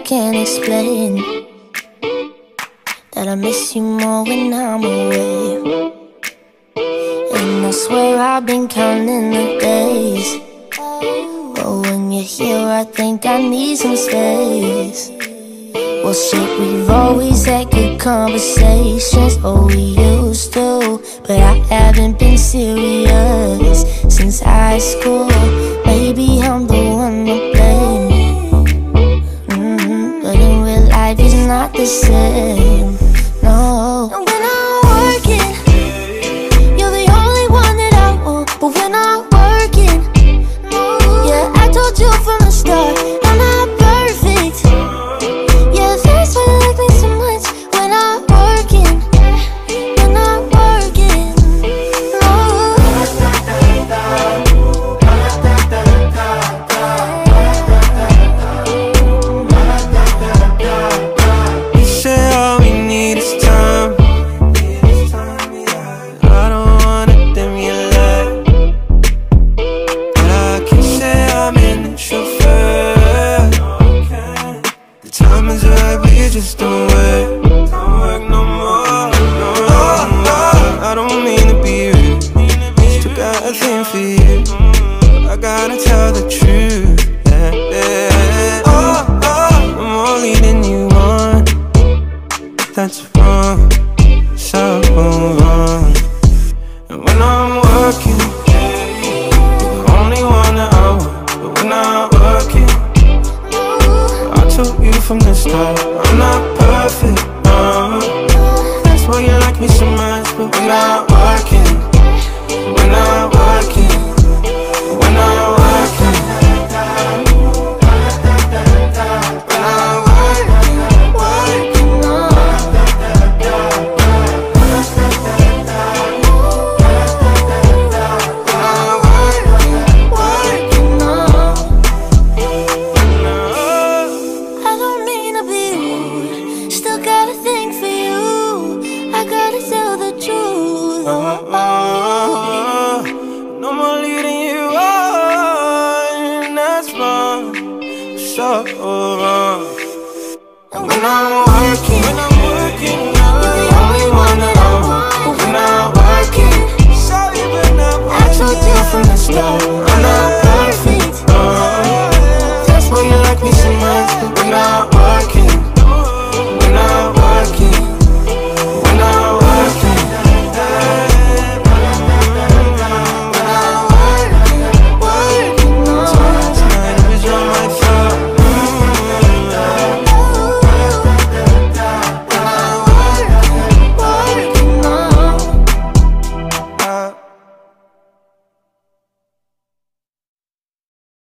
can't explain that I miss you more when I'm away. And I swear I've been counting the days, but when you're here I think I need some space. Well shit, we've always had good conversations, oh we used to, but I haven't been serious since high school. Maybe I'm the one to blame, but in real life it's not the same, no. And when I'm working, you're the only one that I want. But when I'm working, yeah, I told you from the start, I'm not perfect. Yeah, that's why you like me so much. When I'm working, when I'm working, You say all we need is time. I don't wanna dim your light, but I can say I'm an introvert. The time is right, but you just don't work. Don't work no more, no, I don't mean to be rude, still got a thing for you. I gotta tell the truth, yeah. I'm more leading you on. That's wrong, so wrong. And when I'm working, you're the only one that I want. But when I'm working, I told you from the start, I'm not perfect, no. That's why you like me so much. But when I'm working, when I'm working, when I'm working, when I'm working, working on. I don't mean to be rude, still got a thing for you. I gotta tell the truth. No more leading you on, that's wrong, so wrong. And when I'm working, you're the only one that I want. But when I'm working, sorry, but not I told you from the start,